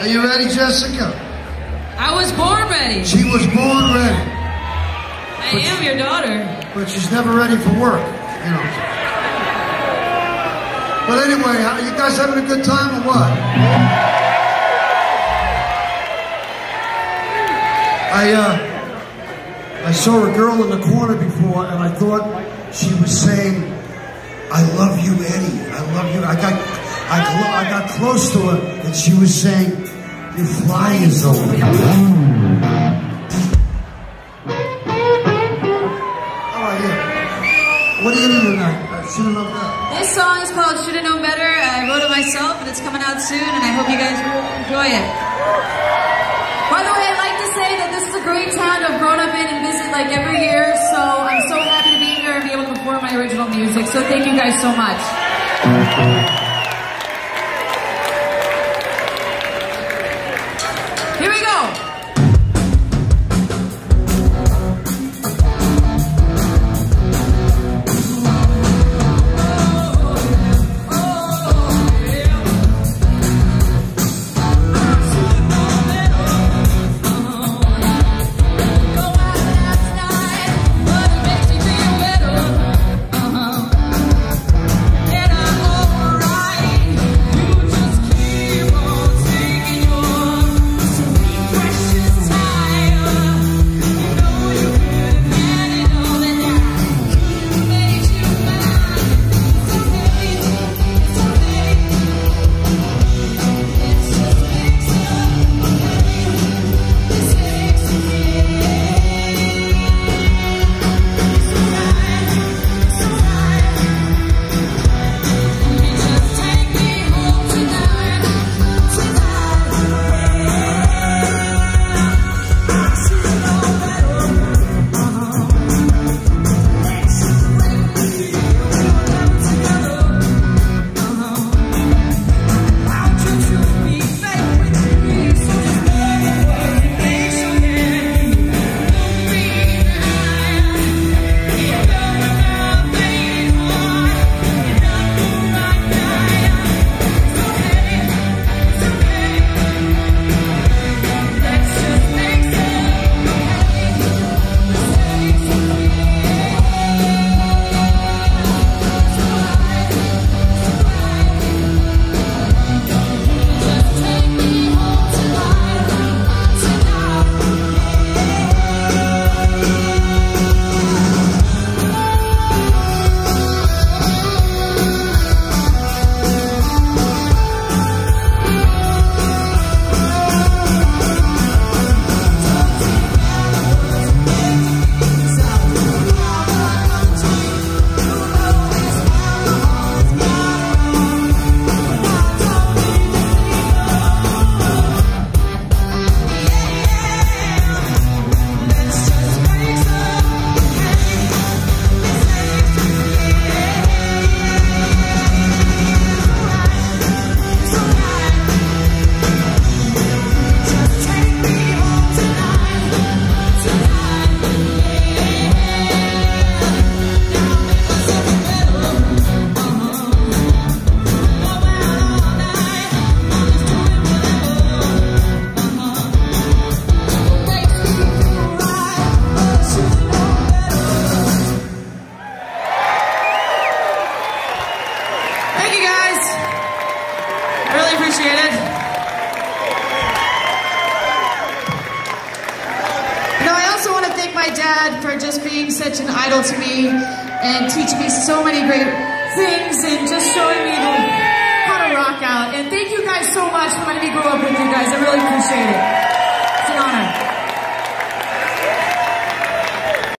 Are you ready, Jessica? I was born ready. She was born ready. I am your daughter. But she's never ready for work, you know. But anyway, you guys having a good time or what? I saw a girl in the corner before, and I thought she was saying, "I love you, Eddie. I love you." I got close to her, and she was saying, "Your fly is over." How are you? What are you doing tonight? I should have known that. This song is called Shoulda Known Better. I wrote it myself, and it's coming out soon, and I hope you guys will enjoy it. By the way, I'd like to say that this is a great town I've grown up in and visit like every year, so I'm so happy to be here and be able to perform my original music. So thank you guys so much. Here we go. My dad for just being such an idol to me and teaching me so many great things and just showing me how to rock out. And thank you guys so much for letting me grow up with you guys. I really appreciate it.